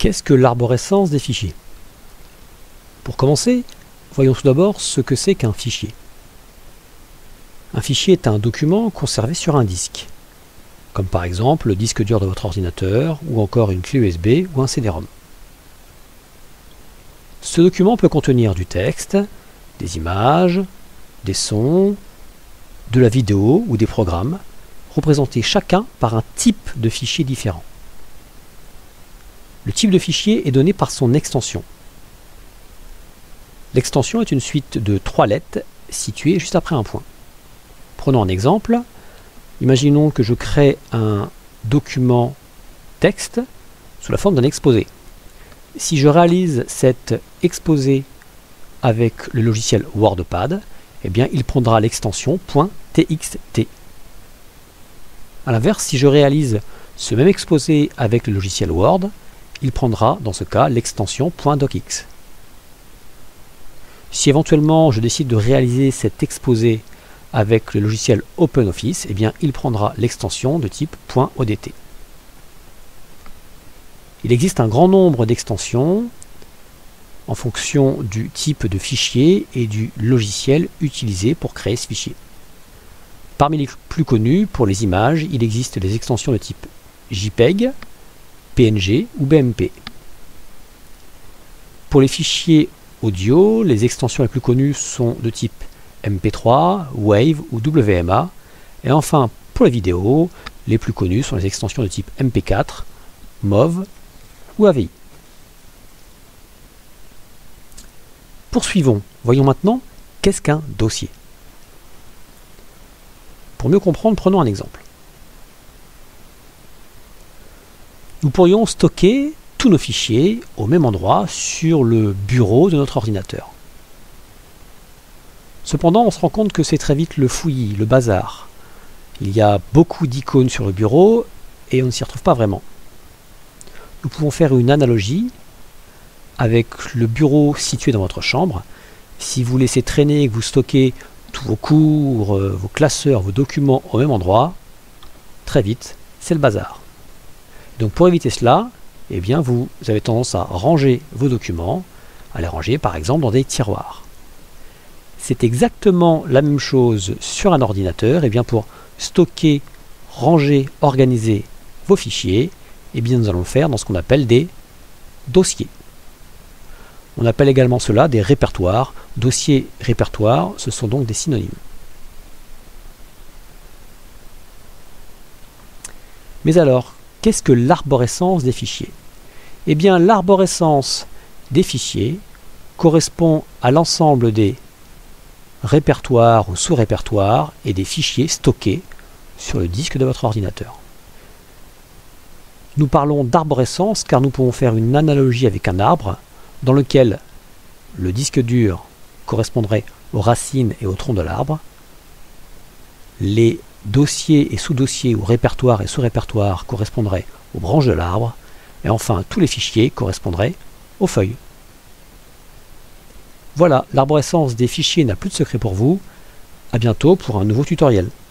Qu'est-ce que l'arborescence des fichiers? Pour commencer, voyons tout d'abord ce que c'est qu'un fichier. Un fichier est un document conservé sur un disque, comme par exemple le disque dur de votre ordinateur, ou encore une clé USB ou un CD-ROM. Ce document peut contenir du texte, des images, des sons, de la vidéo ou des programmes, représentés chacun par un type de fichier différent. Le type de fichier est donné par son extension. L'extension est une suite de 3 lettres situées juste après un point. Prenons un exemple. Imaginons que je crée un document texte sous la forme d'un exposé. Si je réalise cet exposé avec le logiciel WordPad, eh bien, il prendra l'extension .txt. A l'inverse, si je réalise ce même exposé avec le logiciel Word, il prendra dans ce cas l'extension .docx. Si éventuellement je décide de réaliser cet exposé avec le logiciel OpenOffice, eh bien, il prendra l'extension de type .odt. Il existe un grand nombre d'extensions en fonction du type de fichier et du logiciel utilisé pour créer ce fichier. Parmi les plus connus, pour les images, il existe des extensions de type JPEG, PNG ou BMP. Pour les fichiers audio, les extensions les plus connues sont de type MP3, Wave ou WMA. Et enfin, pour la vidéo, les plus connues sont les extensions de type MP4, MOV ou AVI. Poursuivons. Voyons maintenant qu'est-ce qu'un dossier. Pour mieux comprendre, prenons un exemple. Nous pourrions stocker tous nos fichiers au même endroit sur le bureau de notre ordinateur. Cependant, on se rend compte que c'est très vite le fouillis, le bazar. Il y a beaucoup d'icônes sur le bureau et on ne s'y retrouve pas vraiment. Nous pouvons faire une analogie avec le bureau situé dans votre chambre. Si vous laissez traîner et que vous stockez tous vos cours, vos classeurs, vos documents au même endroit, très vite, c'est le bazar. Donc pour éviter cela, eh bien vous avez tendance à ranger vos documents, à les ranger par exemple dans des tiroirs. C'est exactement la même chose sur un ordinateur. Eh bien pour stocker, ranger, organiser vos fichiers, eh bien nous allons le faire dans ce qu'on appelle des dossiers. On appelle également cela des répertoires. Dossier, répertoire, ce sont donc des synonymes. Mais alors, qu'est-ce que l'arborescence des fichiers? Eh bien, l'arborescence des fichiers correspond à l'ensemble des répertoires ou sous-répertoires et des fichiers stockés sur le disque de votre ordinateur. Nous parlons d'arborescence car nous pouvons faire une analogie avec un arbre dans lequel le disque dur correspondrait aux racines et au tronc de l'arbre, les dossiers et sous-dossiers ou répertoires et sous-répertoires correspondraient aux branches de l'arbre, et enfin tous les fichiers correspondraient aux feuilles. Voilà, l'arborescence des fichiers n'a plus de secret pour vous. À bientôt pour un nouveau tutoriel.